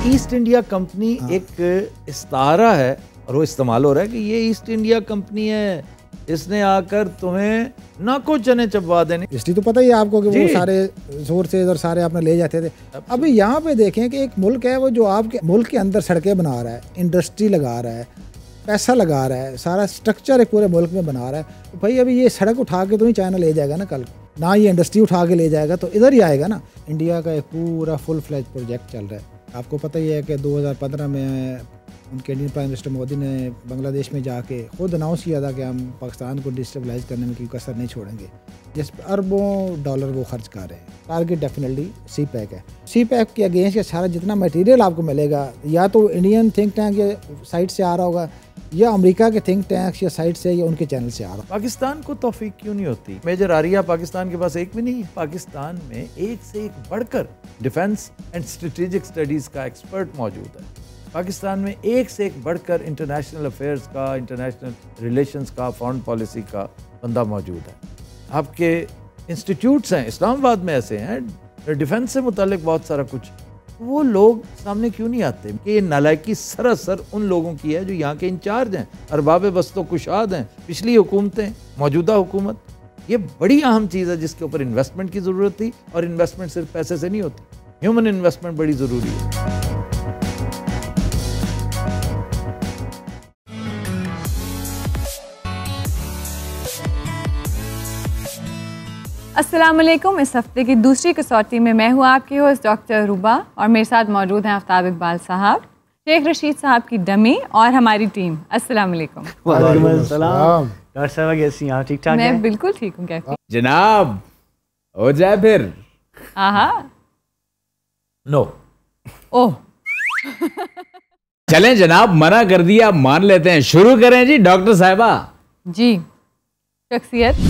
East India company एक इस्तारा है और वो इस्तेमाल हो रहा है कि ये ईस्ट इंडिया कंपनी है, इसने आकर तुम्हें नाको चने चबवा देने। इसलिए तो पता ही है आपको कि वो सारे सोर्सेज और सारे आपने ले जाते थे। अभी यहाँ पे देखें कि एक मुल्क है वो जो आपके मुल्क के अंदर सड़कें बना रहा है, इंडस्ट्री लगा रहा है, पैसा लगा रहा है, सारा स्ट्रक्चर एक पूरे मुल्क में बना रहा है। तो भाई अभी ये सड़क उठा के तो ही चाइना ले जाएगा ना, कल ना ये इंडस्ट्री उठा के ले जाएगा तो इधर ही आएगा ना। इंडिया का एक पूरा फुल फ्लैज प्रोजेक्ट चल रहा है। आपको पता ही है कि 2015 में उनके इंडियन प्राइम मिनिस्टर मोदी ने बांग्लादेश में जाके खुद अनाउंस किया था कि हम पाकिस्तान को डिस्टेबलाइज करने में कोई कसर नहीं छोड़ेंगे, जिस पर अरबों डॉलर वो खर्च कर रहे हैं। टारगेट डेफिनेटली सी पैक है। सी पैक के अगेंस्ट सारा जितना मटेरियल आपको मिलेगा या तो इंडियन थिंक टैंक या साइट से आ रहा होगा या अमेरिका के थिंक टैंक्स या साइट से या उनके चैनल से आ रहा। पाकिस्तान को तौफीक क्यों नहीं होती? मेजर आरिया पाकिस्तान के पास एक भी नहीं है। पाकिस्तान में एक से एक बढ़कर डिफेंस एंड स्ट्रेटेजिक स्टडीज का एक्सपर्ट मौजूद है। पाकिस्तान में एक से एक बढ़कर इंटरनेशनल अफेयर्स का, इंटरनेशनल रिलेशंस का, फॉरेन पॉलिसी का बंदा मौजूद है। आपके इंस्टीट्यूट्स हैं इस्लामाबाद में ऐसे हैं, डिफेंस से मुतालिक बहुत सारा कुछ। वो लोग सामने क्यों नहीं आते कि ये नालायकी सरासर उन लोगों की है जो यहाँ के इंचार्ज हैं, अरबाब बस्तो कुशाद हैं, पिछली हुकूमतें, मौजूदा हुकूमत। ये बड़ी अहम चीज़ है जिसके ऊपर इन्वेस्टमेंट की ज़रूरत थी, और इन्वेस्टमेंट सिर्फ पैसे से नहीं होती, ह्यूमन इन्वेस्टमेंट बड़ी ज़रूरी है। अस्सलाम वालेकुम। इस हफ्ते की दूसरी कसौटी में मैं हूँ आपकी होस्ट डॉक्टर रूबा और मेरे साथ मौजूद हैं आफ्ताब इकबाल साहब, शेख रशीद साहब की डमी और हमारी टीम। अस्सलाम वालेकुम। वालेकुम अस्सलाम। डॉक्टर साहब कैसी हैं? ठीक ठाक? मैं बिल्कुल ठीक हूँ। कैसी जनाब? हो जाए फिर? आहा नो। ओह चलें जनाब, मना कर दिया, मान लेते हैं। शुरू करें जी डॉक्टर साहिबा। जी। शख्सियत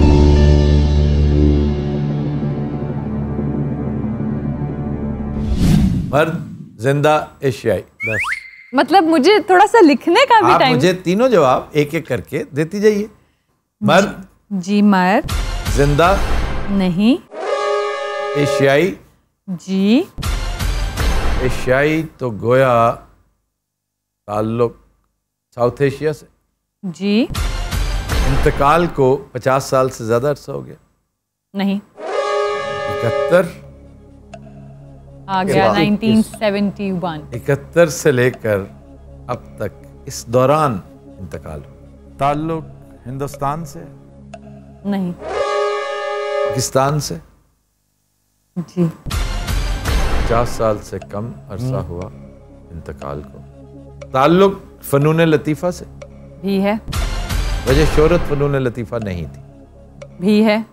मर्द, जिंदा, एशियाई। बस। मतलब मुझे थोड़ा सा लिखने का भी आप टाइम। मुझे तीनों जवाब एक एक करके देती जाइए। मर्द। जी मर्द। जिंदा। नहीं। एशियाई। जी। एशियाई तो गोया ताल्लुक साउथ एशिया से। जी। इंतकाल को 50 साल से ज्यादा अरसा हो गया। नहीं। 71 आ गया 1971। 71 से लेकर अब तक इस दौरान इंतकाल हुआ। ताल्लुक हिंदुस्तान से? नहीं। पाकिस्तान से? जी। 50 साल से कम अरसा हुआ इंतकाल को। ताल्लुक फनून लतीफ़ा से? भी है। वजह शोहरत फनून लतीफ़ा नहीं थी। भी है।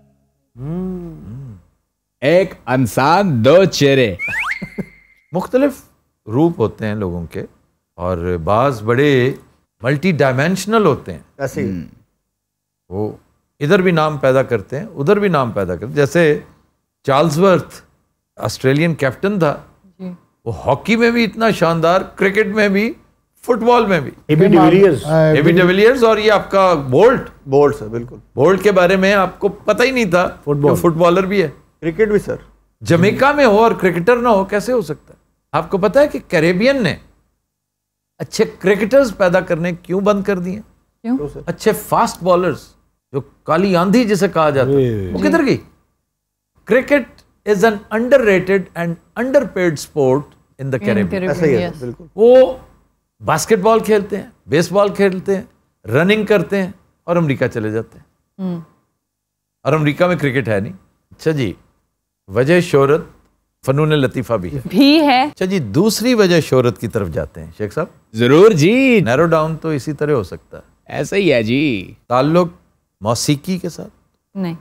एक इंसान दो चेहरे। मुख्तलिफ रूप होते हैं लोगों के और बाज बड़े मल्टी डायमेंशनल होते हैं। ऐसे वो इधर भी नाम पैदा करते हैं, उधर भी नाम पैदा करते हैं। जैसे चार्ल्सवर्थ ऑस्ट्रेलियन कैप्टन था, वो हॉकी में भी इतना शानदार, क्रिकेट में भी, फुटबॉल में भी। एबी डिविलियर्स और ये आपका बोल्ट सर, बिल्कुल। बोल्ट के बारे में आपको पता ही नहीं था, फुटबॉलर भी है। क्रिकेट भी सर। जमैका में हो और क्रिकेटर ना हो, कैसे हो सकता है? आपको पता है कि कैरेबियन ने अच्छे क्रिकेटर्स पैदा करने क्यों बंद कर दिए? क्यों? अच्छे फास्ट बॉलर्स, जो काली आंधी जिसे कहा जाता है, वो किधर गई? Cricket is an underrated and underpaid sport in the Caribbean. ऐसा ही है सर, बिल्कुल। वो बास्केटबॉल खेलते हैं, बेसबॉल खेलते हैं, रनिंग करते हैं और अमेरिका चले जाते हैं। और अमेरिका में क्रिकेट है नहीं। अच्छा जी, वजह शोहरत फनून लतीफ़ा भी है। अच्छा जी, दूसरी वजह शोहरत की तरफ जाते हैं शेख साहब। जरूर जी। नैरो डाउन तो इसी तरह हो सकता है। ऐसा ही है जी। ताल्लुक मौसीकी के साथ? नहीं।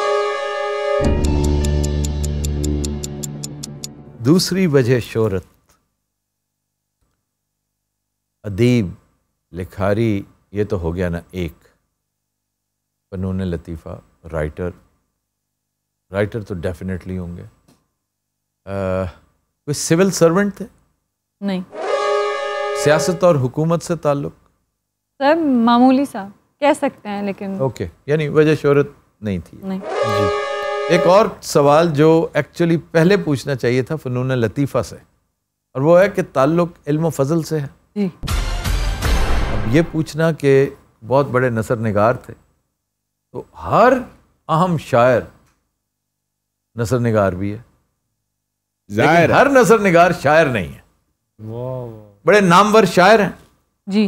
दूसरी वजह शोहरत अदीब, लिखारी, ये तो हो गया ना एक। फनून लतीफ़ा, राइटर तो डेफिनेटली होंगे। कोई सिविल सर्वेंट थे? नहीं। सियासत और हुकूमत से ताल्लुक? सर मामूली सा कह सकते हैं, लेकिन ओके, यानी वजह शोहरत नहीं थी। नहीं। जी। एक और सवाल जो एक्चुअली पहले पूछना चाहिए था फनून लतीफ़ा से, और वो है कि ताल्लुक इल्म फजल से है। जी। अब ये पूछना कि बहुत बड़े नसर निगार थे, तो हर अहम शायर नसर निगार भी है, लेकिन हर नसर निगार शायर नहीं है। बड़े नामवर शायर हैं। जी।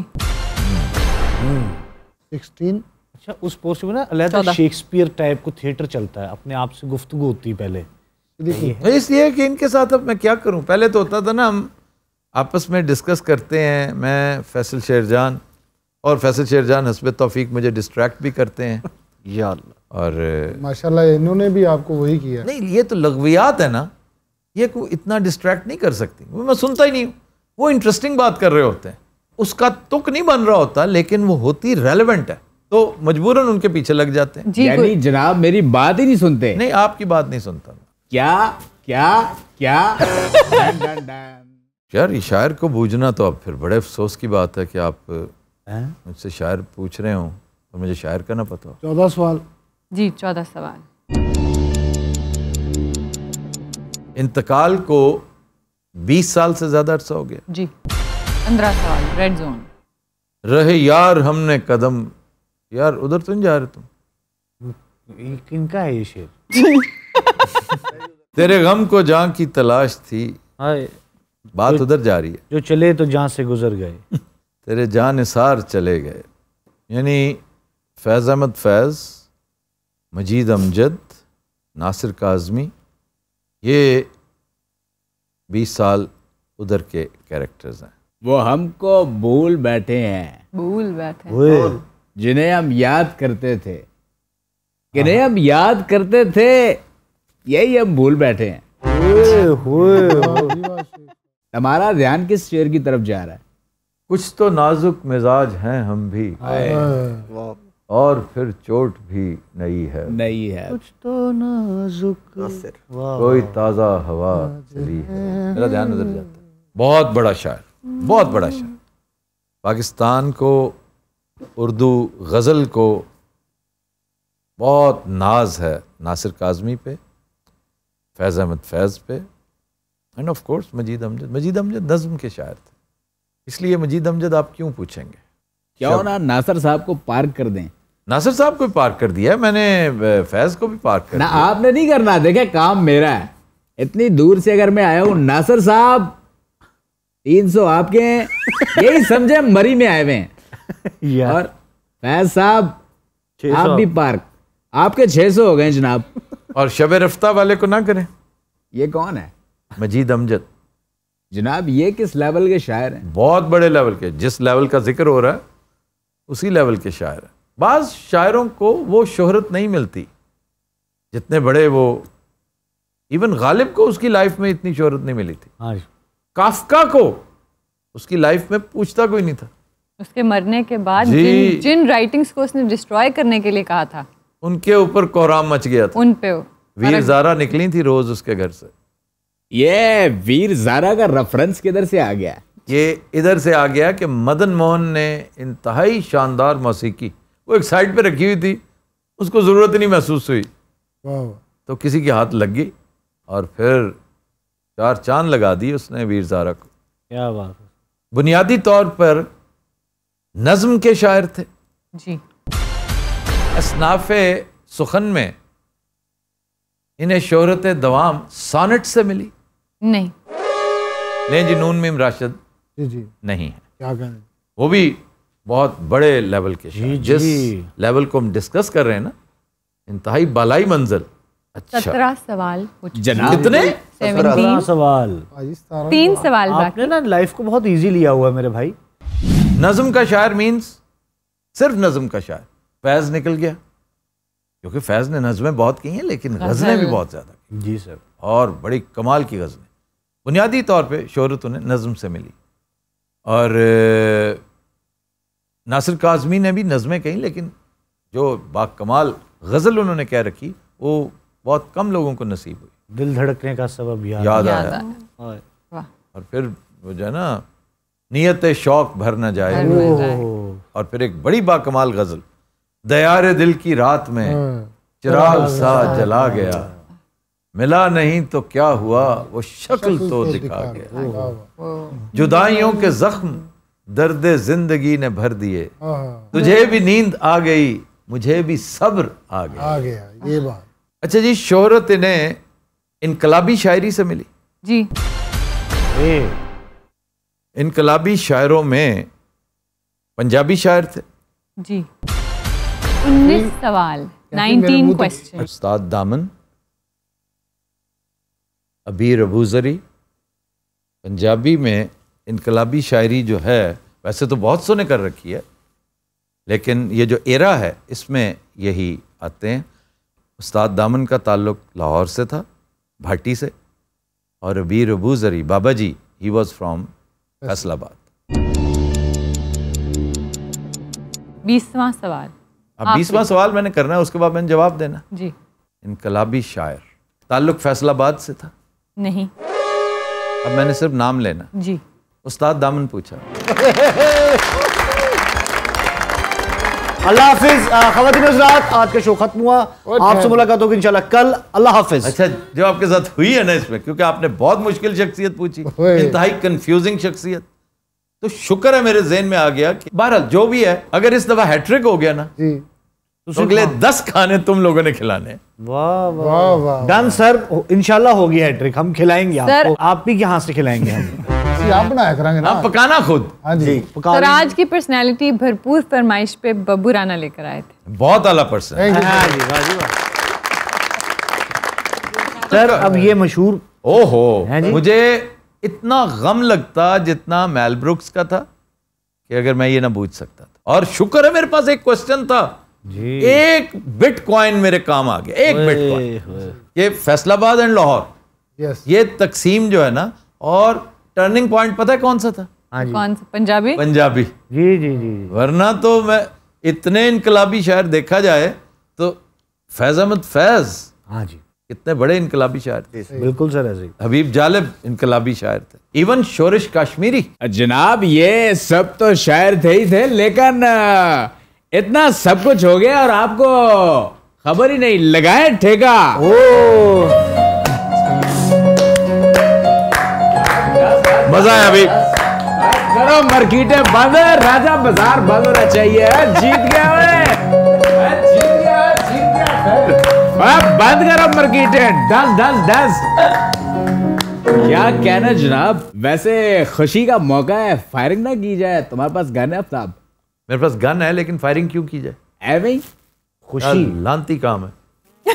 16। अच्छा, उस पोस्ट में ना अलग शेक्सपियर टाइप को थिएटर चलता है, अपने आप से गुफ्तगू होती है पहले। इसलिए कि इनके साथ अब मैं क्या करूं, पहले तो होता था ना हम आपस में डिस्कस करते हैं, मैं फैसल शेरजान और फैसल शेरजान हस्ब तौफीक मुझे डिस्ट्रैक्ट भी करते हैं या अल्लाह। और माशाल्लाह इन्होंने भी आपको वही किया। नहीं, ये तो लग़वियात है ना, ये को इतना डिस्ट्रैक्ट नहीं कर सकती, मैं सुनता ही नहीं हूँ। वो इंटरेस्टिंग बात कर रहे होते हैं, उसका तुक नहीं बन रहा होता, लेकिन वो होती रेलेवेंट है, तो मजबूरन उनके पीछे लग जाते हैं। यानी जनाब मेरी बात ही नहीं सुनते। नहीं, आपकी बात नहीं सुनता मैं। क्या क्या क्या यार, ये शायर को बूझना तो अब फिर बड़े अफसोस की बात है कि आप मुझसे शायर पूछ रहे हो और मुझे शायर का ना पता हो। 14 सवाल। जी, 14 सवाल। इंतकाल को 20 साल से ज्यादा अरसा हो गया। जी। 15 सवाल, रेड जोन। रहे यार हमने कदम, यार उधर तो नहीं जा रहे तुम। किनका है ये शेर? तेरे गम को जान की तलाश थी, बात उधर जा रही है। जो चले तो जान से गुजर गए, तेरे जान निसार चले गए। यानी फैज़ अहमद फैज़, मजीद अमजद, नासिर काज़मी, ये 20 साल उधर के कैरेक्टर्स हैं। वो हमको भूल बैठे हैं, भूल बैठे, जिन्हें हम याद करते थे, किन्हें हम याद करते थे, यही हम भूल बैठे हैं। हमारा ध्यान किस शेर की तरफ जा रहा है? कुछ तो नाजुक मिजाज हैं हम भी, और फिर चोट भी नई है, नहीं है कुछ तो नाजुक, कोई ताज़ा हवा चली है। मेरा ध्यान उधर जाता है। बहुत बड़ा शायर, बहुत बड़ा शायर। पाकिस्तान को, उर्दू गज़ल को बहुत नाज है नासिर काज़मी पे, फैज़ अहमद फैज़ पे, and of course Majeed Amjad. Majeed Amjad नज़्म के शायर थे, इसलिए मजीद अमजद आप क्यों पूछेंगे? क्यों ना नासिर साहब को पार्क कर दें? नासिर साहब को भी पार्क कर दिया है मैंने, फैज़ को भी पार्क कर ना दिया। आपने नहीं करना, देखे काम मेरा है। इतनी दूर से अगर मैं आया हूँ, नासिर साहब 300 आपके हैं, यही समझे मरी में आए हुए हैं। और फैज साहब आप भी पार्क, आपके 600 हो गए जनाब। और शबे रफ्ता वाले को ना करें। ये कौन है? मजीद अमजद जनाब। ये किस लेवल के शायर हैं? बहुत बड़े लेवल के, जिस लेवल का जिक्र हो रहा है उसी लेवल के शायर हैं। बाज़ शायरों को वो शोहरत नहीं मिलती जितने बड़े वो, इवन गालिब को उसकी लाइफ में इतनी शोहरत नहीं मिली थी। काफका को उसकी लाइफ में पूछता कोई नहीं था। उसके मरने के बाद जिन राइटिंग्स को उसने डिस्ट्रॉय करने के लिए कहा था, उनके ऊपर कोहराम मच गया था। उन पे वीर ज़ारा निकली थी रोज उसके घर से। ये वीर ज़ारा का रेफरेंस किधर से आ गया? ये इधर से आ गया कि मदन मोहन ने इंतहाई शानदार मौसीकी वो एक साइड पे रखी हुई थी, उसको ज़रूरत ही नहीं महसूस हुई, तो किसी के हाथ लग गई और फिर 4 चांद लगा दी उसने वीर ज़ारा को। क्या बात है। बुनियादी तौर पर नज़्म के शायर थे जी। असनाफ़े सुखन में इन्हें शोहरत दवाम सॉनेट से मिली नहीं। लें जी, नून मीम राशिद जी नहीं है, क्या करें, वो भी बहुत बड़े लेवल के शायर। जिस लेवल को हम डिस्कस कर रहे हैं ना, इंतहाई बालाई मंजिल। अच्छा, 17 सवाल जनाब। कितने? 17 सवाल। 3 सवाल आपने ना लाइफ को बहुत इजी लिया हुआ है मेरे भाई। नज़्म का शायर मीन्स सिर्फ नज़्म का शायर। फैज़ निकल गया क्योंकि फैज़ ने नज़में बहुत की हैं, लेकिन गज़लें भी बहुत ज़्यादा की। जी सर। और बड़ी कमाल की गज़लें। बुनियादी तौर पे शोहरत उन्हें नज़्म से मिली। और नासिर काज़मी ने भी नज़में कहीं, लेकिन जो बाकमाल गज़ल उन्होंने कह रखी वो बहुत कम लोगों को नसीब हुई। दिल धड़कने का सबब याद आया। और फिर वो जो है ना, नियत शौक भर न जाए। और फिर एक बड़ी बाकमाल गज़ल, दयारे दिल की रात में चिराग सा जला गया, मिला नहीं तो क्या हुआ वो शक्ल तो दिखा गया। जुदाइयों के जख्म दर्द जिंदगी ने भर दिए, तुझे भी नींद आ गई मुझे भी सब्र आ गया। ये बात। अच्छा जी, शोहरत इन्हें इनकलाबी शायरी से मिली जी। इनकलाबी शायरों में पंजाबी शायर थे जी। 19 सवाल, 19 क्वेश्चन। उस्ताद दामन, अबीर अबूजरी। पंजाबी में इनकलाबी शायरी जो है वैसे तो बहुत सौ ने कर रखी है, लेकिन ये जो एरा है इसमें यही आते हैं। उस्ताद दामन का ताल्लुक लाहौर से था, भाटी से, और Abir Abuzari Baba ji he was from Faisalabad. 20वां सवाल। अब 20वां सवाल मैंने करना है, उसके बाद मैंने जवाब देना जी। इनकलाबी शायर, ताल्लुक फैसलाबाद से था? नहीं। अब मैंने सिर्फ नाम लेना जी। उस्ताद दामन पूछा। अल्लाह हाफिज। ख़वातीन हज़रात, आज का शो खत्म हुआ, आपसे मुलाकात होगी इंशाल्लाह कल। अल्लाह हाफिज। अच्छा, जो आपके साथ हुई है ना इसमें, क्योंकि आपने बहुत मुश्किल शख्सियत पूछी, इंतहाई कंफ्यूजिंग शख्सियत, तो शुक्र है मेरे ज़हन में आ गया कि बहरहाल जो भी है, अगर इस दफा हैट्रिक हो गया ना तो अगले 10 खाने तुम लोगों ने खिलाने। वाह वाह वाह, डन सर, इंशाल्लाह होगी हैट्रिक, हम खिलाएंगे आपको। आप भी यहाँ से खिलाएंगे हम। आप बनाया करेंगे ना, आप पकाना खुद। हाँ जी। सर आज की पर्सनैलिटी भरपूर फरमाइश पे बब्बू राना लेकर आए थे। बहुत आला पर्सन। सर अब ये मशहूर, ओहो, मुझे इतना गम लगता जितना मेल ब्रुक्स का था कि अगर मैं ये ना पूछ सकता था। और शुक्र है मेरे पास एक क्वेश्चन था जी। एक बिटकॉइन मेरे काम आ गया, एक बिटकॉइन। ये फैसलाबाद एंड लाहौर, ये तकसीम जो है ना, और टर्निंग पॉइंट पता है कौन सा था? कौन सा? पंजाबी। पंजाबी। जी जी जी। वरना तो मैं इतने इनकलाबी शायर देखा जाए तो फैज अहमद फैज, हाँ जी, कितने बड़े इनकलाबी शायर थे। बिल्कुल सर, ऐसे हबीब जालिब इनकलाबी शायर थे, इवन शोरिश काश्मीरी। जनाब ये सब तो शायर थे ही थे, लेकिन इतना सब कुछ हो गया और आपको खबर ही नहीं, लगाए ठेका। मजा है अभी। करो मार्केटें बंद, राजा बाजार बंद होना चाहिए। जीत गया बंद करो मार्केटें, 10 क्या कहना जनाब। वैसे खुशी का मौका है, फायरिंग ना की जाए? तुम्हारे पास गन है साहब? मेरे पास गन है, लेकिन फायरिंग क्यों की जाए? ऐਵੇਂ खुशी लांती काम है।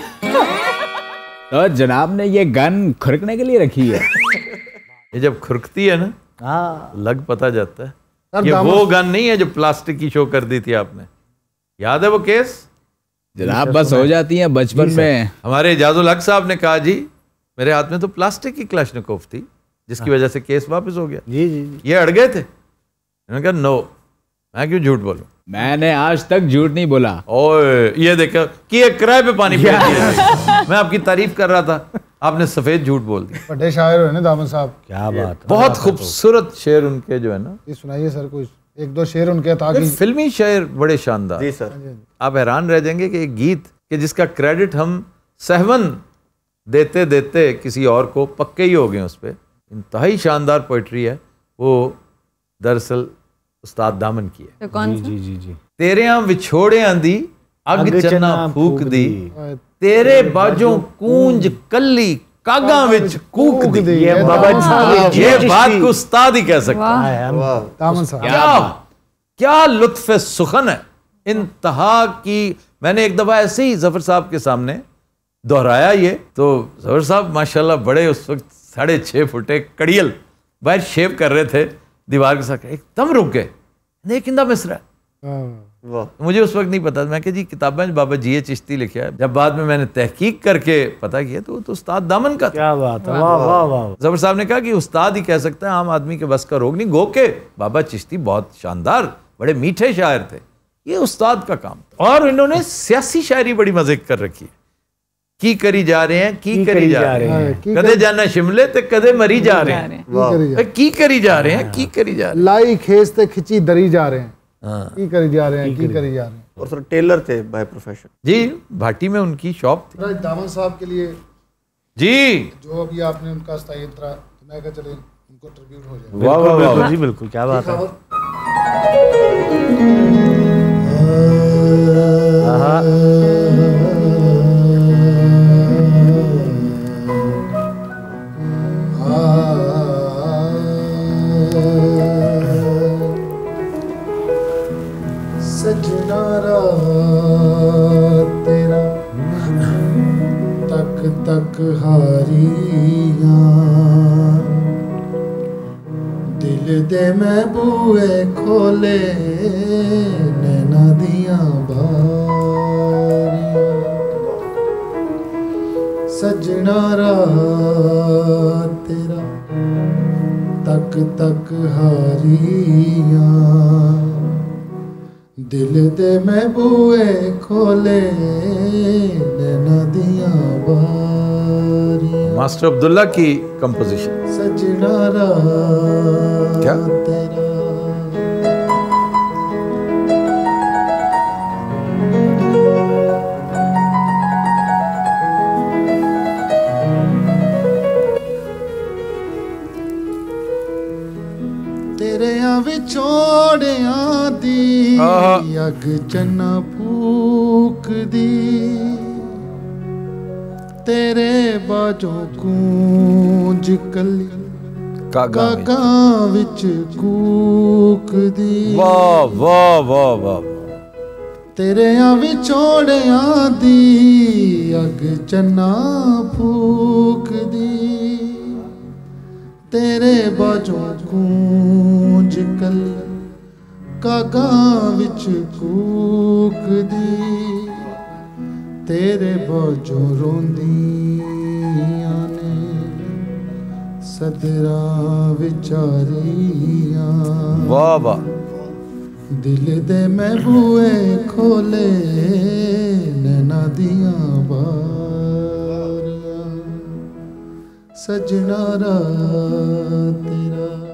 तो जनाब ने ये गन खुरकने के लिए रखी है। ये जब खुरकती है ना, लग पता जाता है। ये वो गन नहीं है जो प्लास्टिक की शो कर दी थी आपने, याद है वो केस? जनाब बस हो जाती है बचपन में। हमारे इजाजुल हक साहब ने कहा जी मेरे हाथ में तो प्लास्टिक की क्लाशनिकोव थी, जिसकी वजह से केस वापस हो गया। जी जी। ये अड़ गए थे। मैंने कहा नो, मैं क्यों झूठ बोलूं? मैंने आज तक झूठ नहीं बोला। ओए ये देखो कि ये किराए पे पानी फेंक दिया। मैं आपकी तारीफ कर रहा था, आपने सफेद झूठ बोल दिया। बड़े शायर है ना दामन साहब। क्या बात है। बहुत खूबसूरत शेर उनके जो है ना। ये सुनाइए सर, कुछ एक दो शेर उनके ताकि। फिल्मी शेर बड़े शानदार। जी सर। आप हैरान रह जाएंगे कि एक गीत के जिसका क्रेडिट हम सहवन देते देते किसी और को पक्के ही हो गए उस पर, इंतहाई शानदार पोइट्री है वो, दरअसल उस्ताद दामन की है। तो कौन सा? जी जी जी। तेरे यहाँ विछोड़े आंदी अग चना फूक दी, तेरे बाजों कूंज कल्ली कागा विच कूक दी। ये बाबा जी, ये बात को उस्ताद ही कह सकता है। दामन साहब क्या लुत्फ सुखन है, इंतहा की। मैंने एक दफा ऐसे ही जफर साहब के सामने दोहराया ये, तो जफर साहब माशाल्लाह बड़े उस वक्त 6.5 फुटे कड़ियल बाहर शेव कर रहे थे दीवार के साथ, एकदम रुक गए। नेकिंदा मिसरा मुझे उस वक्त नहीं पता। मैं कि जी किताबें बाबा जी चिश्ती लिखा है। जब बाद में मैंने तहकीक करके पता किया तो उस्ताद दामन का था। क्या बात है, वाह वाह वाह। जफर साहब ने कहा कि उस्ताद ही कह सकता है, आम आदमी के बस का रोग नहीं। गो के बाबा चिश्ती बहुत शानदार बड़े मीठे शायर थे, ये उस्ताद का काम था। और इन्होंने सियासी शायरी बड़ी मजे कर रखी है। की करी जा रहे हैं, की करी जा रहे हैं, कदे जाना शिमले ते कदे मरी जा रहे हैं, की करी जा रहे हैं, की करी जा रहे हैं, लाई खेस ते खिंची दरी जा रहे हैं, की करी जा रहे हैं, की करी जा रहे हैं। और सर टेलर थे बाय प्रोफेशन। जी भाटी में उनकी शॉप थी। दामन साहब के लिए जी। जो अभी आपने उनका स्थायी इंतरा, तो मैं कहा चले उनको ट्रिब्यूट हो जाए। वाह वाह वाह जी बिल्कुल, क्या बात है। सजना रात तेरा तक तक हारियां, दिल दे मैं बूए खोले नैना दियां बारियां। सजना रात तेरा तक तक हारियां, दिल दे मैं बूए खोले नैना दियां बारियां। मास्टर अब्दुल्ला की कंपोजिशन। सजना रात क्या? तेरा तेरेयां विछोड़ियां दी अग चन्ना फूक दी, तेरे बाजों गूंज कली कागा विच कूक दी। वाह वाह वाह वाह। तेरेयां विछोड़ियां दी अग चन्ना फूक दी, तेरे बाजों गूंज कली कागा विच कूक दी, तेरे बाजों रोंदियां ने सदरा विचारियां। वाह वाह। दिल दे मैं बूए खोले नैना दियां बारियां। सजना रात तेरा